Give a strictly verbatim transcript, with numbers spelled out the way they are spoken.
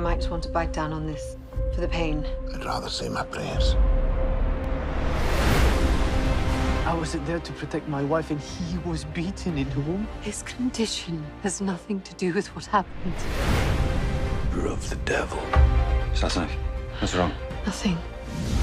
might just want to bite down on this for the pain. I'd rather say my prayers. I wasn't there to protect my wife, and he was beaten in home. His condition has nothing to do with what happened. You're of the devil. Sasha, what's wrong? Nothing.